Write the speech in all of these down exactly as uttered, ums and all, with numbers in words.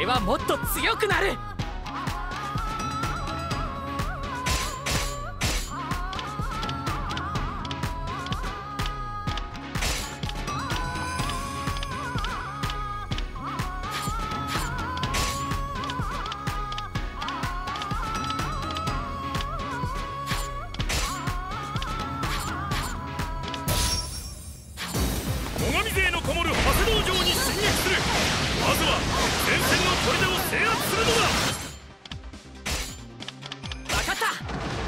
はもっと強くなる。 最上勢のこもる長谷道場に進撃する。まずは前線の砦を制圧するのだ。 分かった。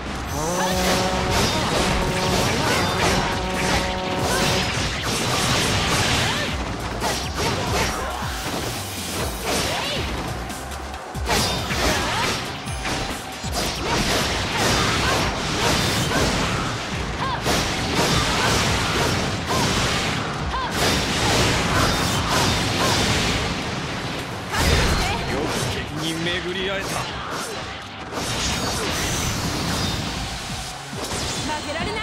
巡り会えた。 負けられない。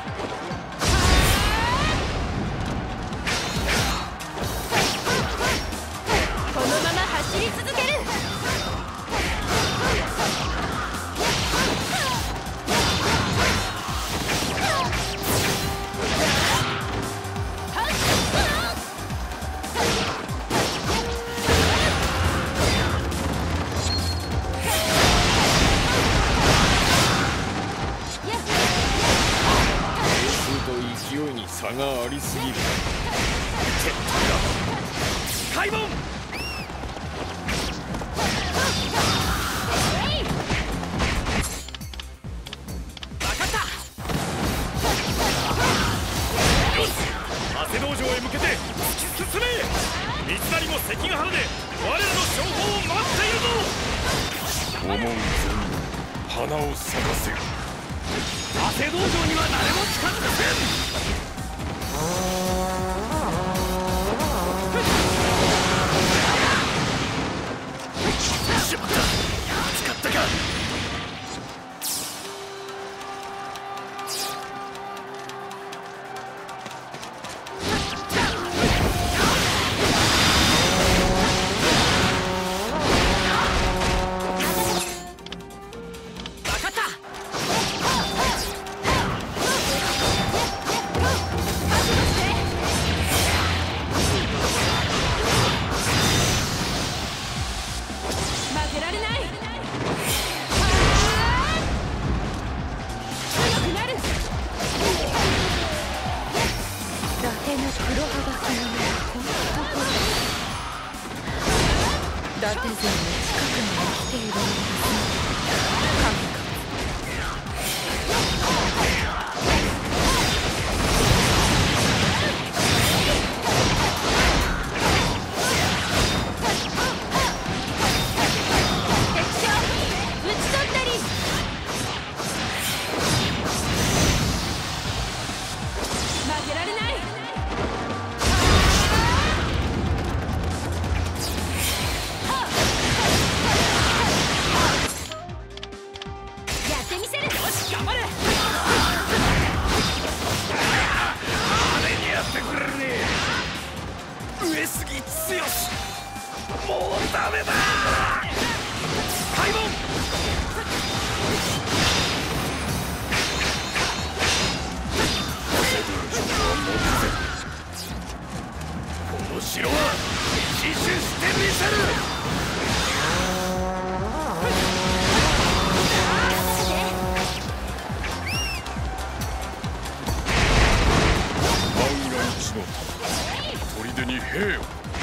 このまま走り続ける。 勢いに差がありすぎる。撤退だ。開門。 分かった。 よし、長谷道場へ向けて突き進め。三成も関ヶ原で我らの証拠を待っているぞ。思う存分花を咲かせる。 長谷道場には誰も近づかせん。 しまった、使ったか。 伊達勢の近くに来ているのです。 上杉剛、もうダメだ。開門。この城は死守してみせる。万が一の砦に兵を。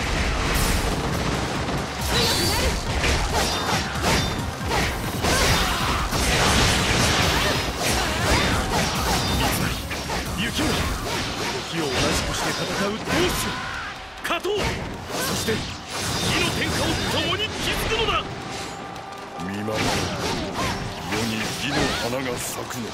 雪村、時を同じくして戦う同志勝とう。そして火の天下を共に築くのだ。見守る、世に義の花が咲くのだ。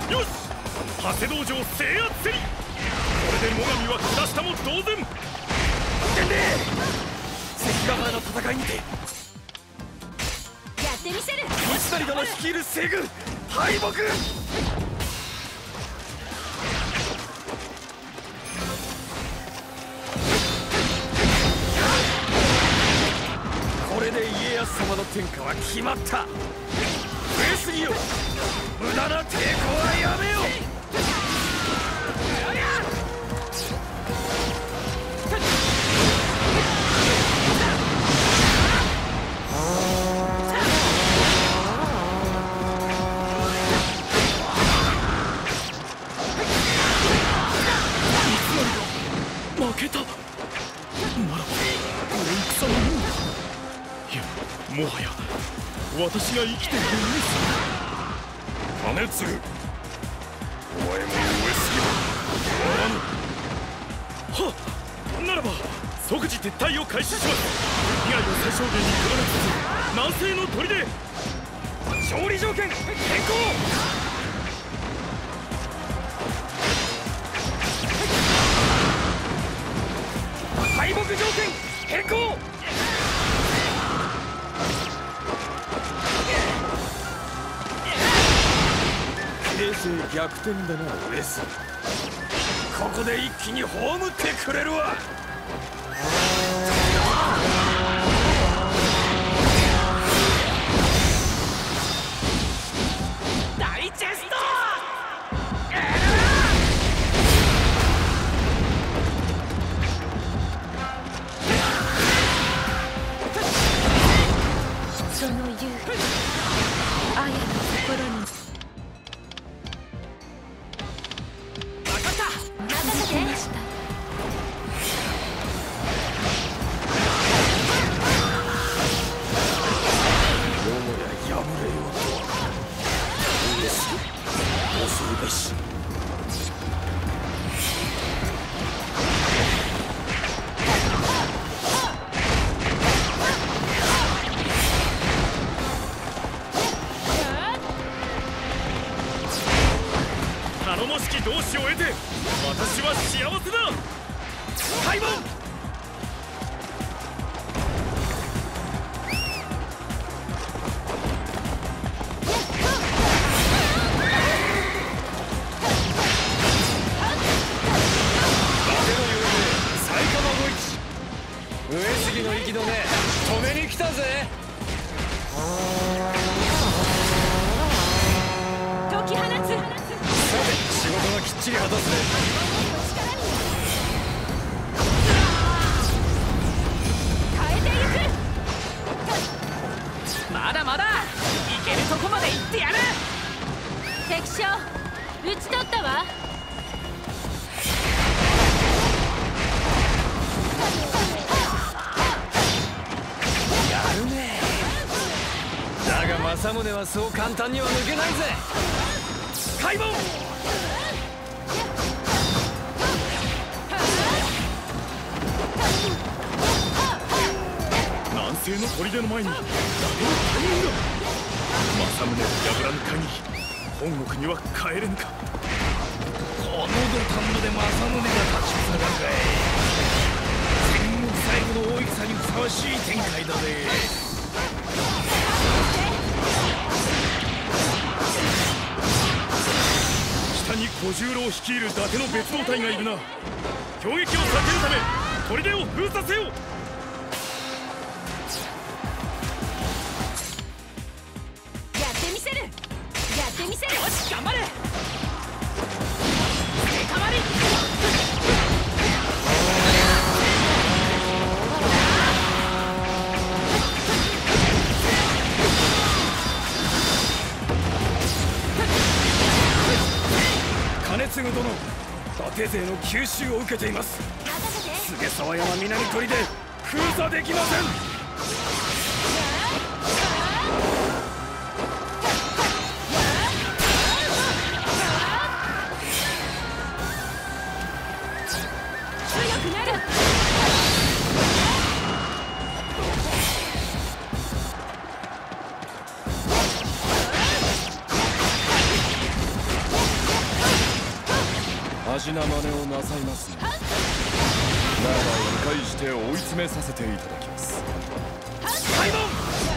よし、長谷道場制圧せり。これで最上は下下も同然。伝令、関ヶ原の戦いにてやってみせる。 道成殿率いる西軍敗北。これで家康様の天下は決まった。上杉よ、無駄な抵抗はやめよ。負けたならご戦草のよう。いや、もはや私が生きているんです。金継ぐ、お前も上杉は終わらぬ。はっ、ならば即時撤退を開始します。被害を最小限にとどめつつ南西の砦。勝利条件変更。敗北条件変更。形勢逆転だな上杉。ここで一気に葬ってくれるわ。大チェスト。 その勇気、あやの心に任せてました。 よもや敗れようとは。上杉、恐るべし。頼もしき同志を得て私は幸せだ。開門。上杉の息止め止めに来たぜ。 解き放つ。 さて仕事はきっちり果たすぜ。 変えていく。 まだまだいけるとこまで行ってやる。 敵将討ち取ったわ。 だが政宗はそう簡単には抜けないぜ。開門。南西の砦の前に伊達の大軍が。政宗を破らぬ限り本国には帰れぬか。この土壇場で政宗が立ちふさがるかい。戦国最後の大戦にふさわしい展開だぜ。北に小十郎率いる伊達の別動隊がいるな。攻撃を避けるため砦を封鎖せよ。 やってみせる。やってみせる。 よし頑張れ。デカマリ。 金継殿、伊達勢の急襲を受けています。菅沢山南砦封鎖できません。 強くなる。 じな真似をなさいますね。ならば迂回して追い詰めさせていただきます。 開門。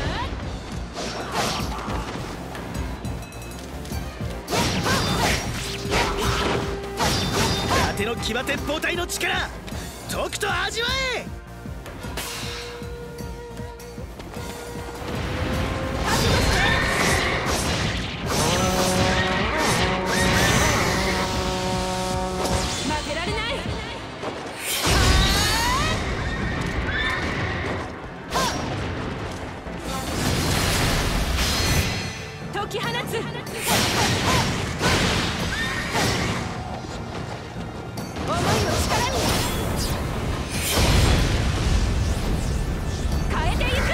伊達の騎馬鉄砲隊の力とくと味わえ。負けられない。解き放つ。思いを力に変えていく。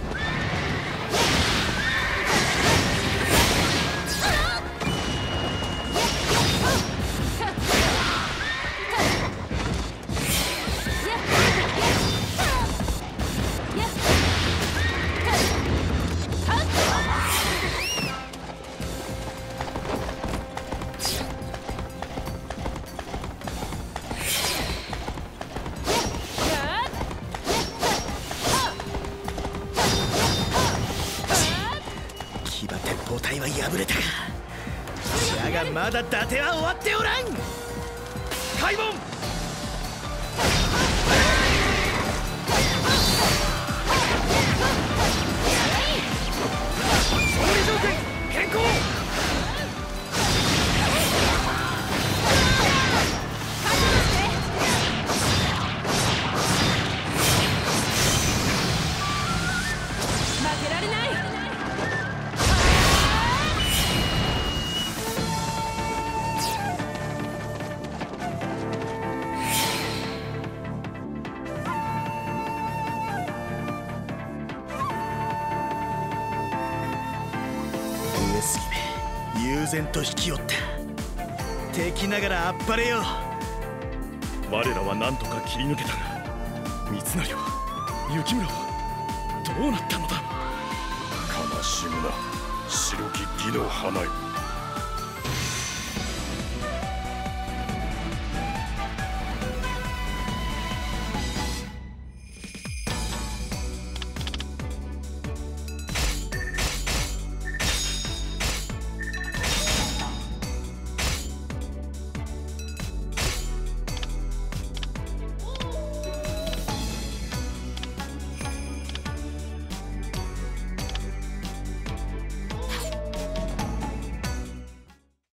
騎馬鉄砲隊は敗れたが、じゃがまだ伊達は終わっておらん。開門。勝利条件変更。負けられない。上杉め悠然と引き寄った。敵ながらあっぱれよ。 我らは何とか切り抜けたが、三成は雪村はどうなったのだ。悲しむな、白き義の花よ。